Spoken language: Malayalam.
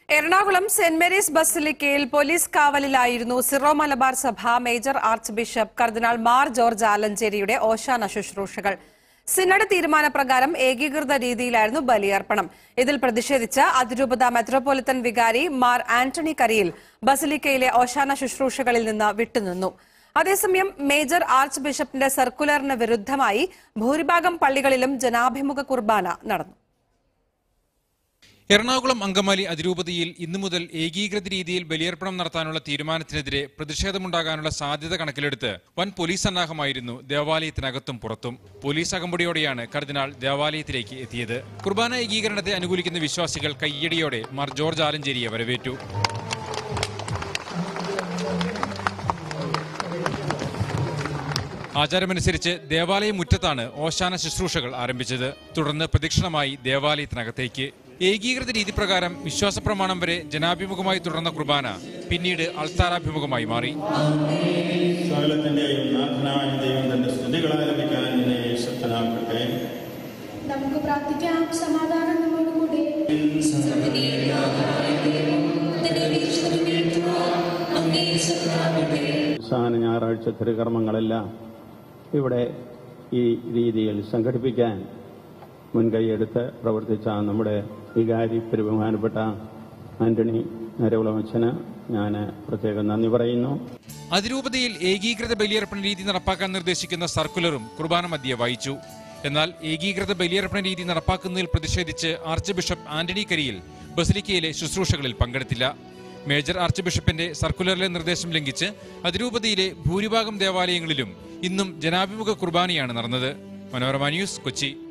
എറണാകുളം സെന്റ് മേരീസ് ബസിലിക്കയിൽ പോലീസ് കാവലിലായിരുന്നു സിറോ മലബാർ സഭ മേജർ ആർച്ച് ബിഷപ്പ് കർദിനാൾ മാർ ജോർജ് ആലഞ്ചേരിയുടെ ഓശാന ശുശ്രൂഷകൾ. സിനഡ് തീരുമാനപ്രകാരം ഏകീകൃത രീതിയിലായിരുന്നു ബലിയർപ്പണം. ഇതിൽ പ്രതിഷേധിച്ച് അതിരൂപത മെത്രോപൊളിറ്റൻ വികാരി മാർ ആന്റണി കരിയിൽ ബസിലിക്കയിലെ ഓശാന ശുശ്രൂഷകളിൽ നിന്ന് വിട്ടുനിന്നു. അതേസമയം മേജർ ആർച്ച് ബിഷപ്പിന്റെ സർക്കുലറിന് വിരുദ്ധമായി ഭൂരിഭാഗം പള്ളികളിലും ജനാഭിമുഖ കുർബാന നടന്നു. എറണാകുളം അങ്കമാലി അതിരൂപതയിൽ ഇന്നു മുതൽ ഏകീകൃത രീതിയിൽ ബലിയർപ്പണം നടത്താനുള്ള തീരുമാനത്തിനെതിരെ പ്രതിഷേധമുണ്ടാകാനുള്ള സാധ്യത കണക്കിലെടുത്ത് വൻ പോലീസ് സന്നാഹമായിരുന്നു ദേവാലയത്തിനകത്തും പുറത്തും. പോലീസ് അകമ്പടിയോടെയാണ് കർദിനാൾ ദേവാലയത്തിലേക്ക് എത്തിയത്. കുർബാന ഏകീകരണത്തെ അനുകൂലിക്കുന്ന വിശ്വാസികൾ കയ്യടിയോടെ മാർ ജോർജ് ആലഞ്ചേരിയെ വരവേറ്റു. ആചാരമനുസരിച്ച് ദേവാലയ മുറ്റത്താണ് ഓശാന ശുശ്രൂഷകൾ ആരംഭിച്ചത്. തുടർന്ന് പ്രദക്ഷിണമായി ദേവാലയത്തിനകത്തേക്ക്. ഏകീകൃത രീതി പ്രകാരം വിശ്വാസ പ്രമാണം വരെ ജനാഭിമുഖമായി തുടർന്ന കുർബാന പിന്നീട് അൾത്താരാഭിമുഖമായി മാറി. നമുക്ക് പ്രാർത്ഥിക്കാം. സമാധാനം നമ്മോടുകൂടെ. ഞായറാഴ്ച തിരുകർമ്മങ്ങളെല്ലാം ഇവിടെ ഈ രീതിയിൽ സംഘടിപ്പിക്കാൻ മുൻകൈയെടുത്ത് പ്രവർത്തിച്ച നമ്മുടെ വികാരി ബഹുമാനപ്പെട്ട ആന്റണി നരകുളമച്ചന് ഞാൻ പ്രത്യേകം നന്ദി പറയുന്നു. അതിരൂപതയിൽ ഏകീകൃത ബലിയർപ്പണ രീതി നടപ്പാക്കാൻ നിർദ്ദേശിക്കുന്ന സർക്കുലറും കുർബാന മധ്യേ വായിച്ചു. എന്നാൽ ഏകീകൃത ബലിയർപ്പണ രീതി നടപ്പാക്കുന്നതിൽ പ്രതിഷേധിച്ച് ആർച്ച് ബിഷപ്പ് ആന്റണി കരിയിൽ ബസിലിക്കയിലെ ശുശ്രൂഷകളിൽ പങ്കെടുത്തില്ല. മേജർ ആർച്ച് ബിഷപ്പിന്റെ സർക്കുലറിലെ നിർദ്ദേശം ലംഘിച്ച് അതിരൂപതയിലെ ഭൂരിഭാഗം ദേവാലയങ്ങളിലും ഇന്നും ജനാഭിമുഖ കുർബാനയാണ് നടന്നത്. മനോരമ ന്യൂസ്, കൊച്ചി.